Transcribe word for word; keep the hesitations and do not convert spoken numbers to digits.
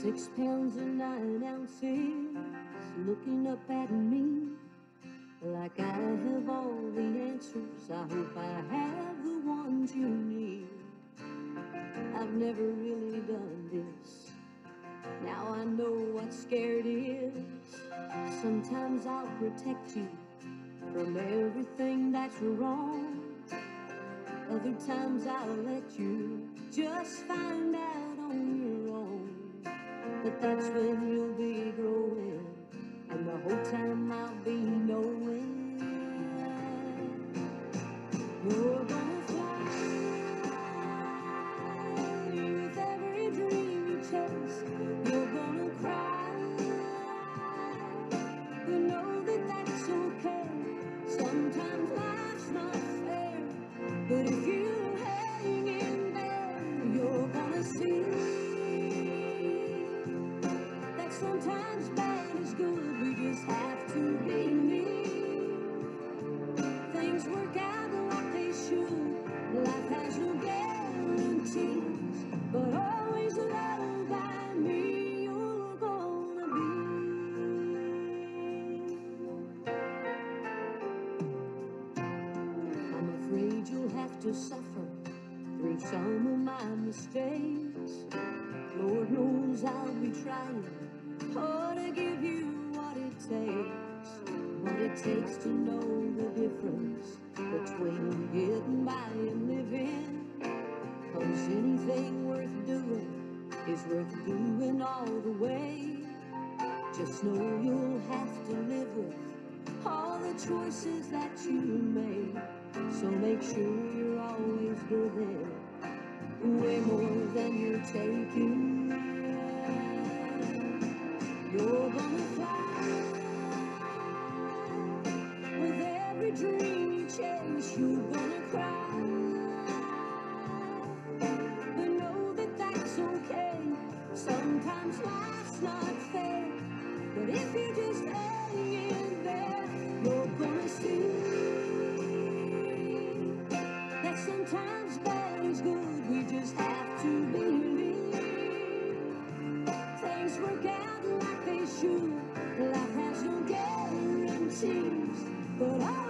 Six pounds and nine ounces, looking up at me like I have all the answers. I hope I have the ones you need. I've never really done this. Now I know what scared is. Sometimes I'll protect you from everything that's wrong. Other times I'll let you just find out on your own. But that's when you'll be growing, and the whole time I'll be knowing you're gonna fly with every dream you chase. You're gonna cry, but know that that's okay. Sometimes life's not fair, but if you hang in there, you're gonna see sometimes bad is good, we just have to believe. Things work out like they should. Life has no guarantees, but always know by me you're gonna be. I'm afraid you'll have to suffer through some of my mistakes. Lord knows I'll be trying oh, to give you what it takes, what it takes to know the difference between getting by and living. 'Cause anything worth doing is worth doing all the way. Just know you'll have to live with all the choices that you made. So make sure you're always giving way more than you're taking. You're gonna fly with every dream you chase. You're gonna cry, but know that that's okay. Sometimes life's not fair, but if you just hang in there, you're gonna see that sometimes bad is good. We just have to believe. Things work out like they should. Life has no guarantees, but I